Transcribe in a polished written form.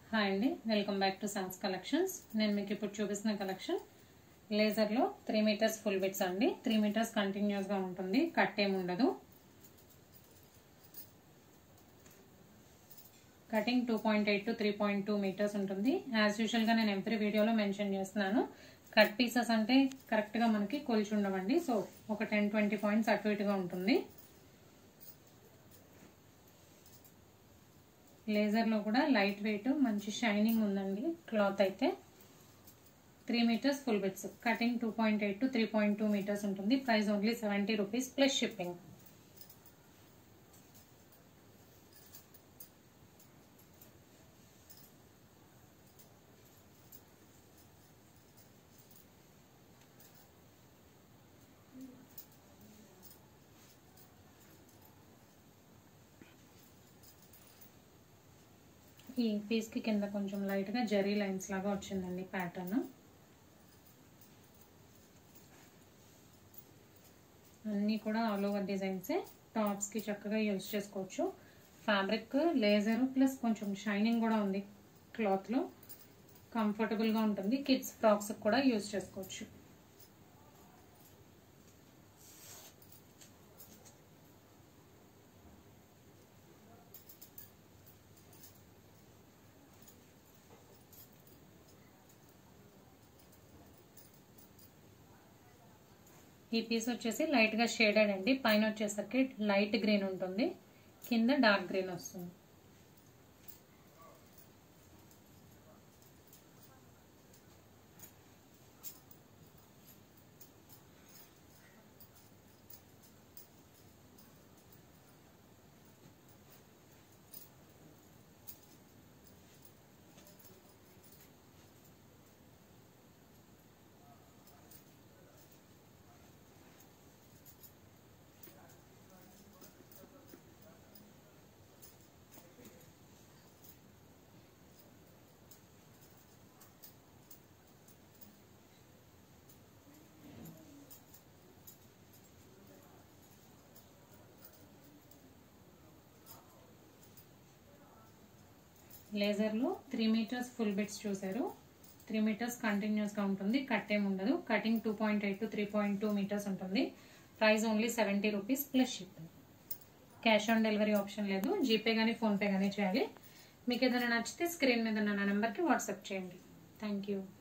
Hi అండి, welcome back to sans collections. నేను మీకు ఇప్పుడు చూపిస్తున్న కలెక్షన్ లేజర్లో 3 మీటర్స్ ఫుల్ బిట్స్ అండి. 3 మీటర్స్ కంటిన్యూస్గా ఉంటుంది, కట్ ఏమి ఉండదు. కటింగ్ 2.8 to 3.2 మీటర్స్ ఉంటుంది. యాజ్ యూజువల్గా నేను ఎవ్రీ వీడియోలో మెన్షన్ చేస్తున్నాను. కట్ పీసెస్ అంటే కరెక్ట్గా మనకి కొలిచి ఉండవండి. సో ఒక 10-20 పాయింట్స్ అటు ఇటుగా ఉంటుంది. లేజర్లో కూడా లైట్ వెయిట్, మంచి షైనింగ్ ఉందండి క్లాత్ అయితే. 3 meters full bits, cutting 2.8 to 3.2 meters ఉంటుంది. Price only 70 rupees plus shipping. ఈ పీస్కి కింద కొంచెం లైట్గా జరీ లైన్స్ లాగా వచ్చిందండి ప్యాటర్న్. అన్నీ కూడా ఆల్ ఓవర్ డిజైన్సే. టాప్స్కి చక్కగా యూజ్ చేసుకోవచ్చు. ఫ్యాబ్రిక్ లేజర్ ప్లస్ కొంచెం షైనింగ్ కూడా ఉంది క్లాత్లో. కంఫర్టబుల్గా ఉంటుంది. కిడ్స్ ఫ్రాక్స్ కూడా యూజ్ చేసుకోవచ్చు. ఈ పీస్ వచ్చేసి లైట్ గా షేడెడ్ అండి. పైన వచ్చేసరికి లైట్ గ్రీన్ ఉంటుంది, కింద డార్క్ గ్రీన్ వస్తుంది. లేజర్లో 3 మీటర్స్ ఫుల్ బిట్స్ చూసారు. 3 మీటర్స్ కంటిన్యూస్గా ఉంటుంది, కట్ ఏమి ఉండదు. కటింగ్ 2.8 to 3.2 మీటర్స్ ఉంటుంది. Price only 70 rupees plus shipping. Cash on delivery option లేదు. జీపే కానీ ఫోన్పే కానీ చేయాలి. మీకు ఏదైనా నచ్చితే స్క్రీన్ మీద ఉన్న నా నెంబర్కి వాట్సాప్ చేయండి. Thank you.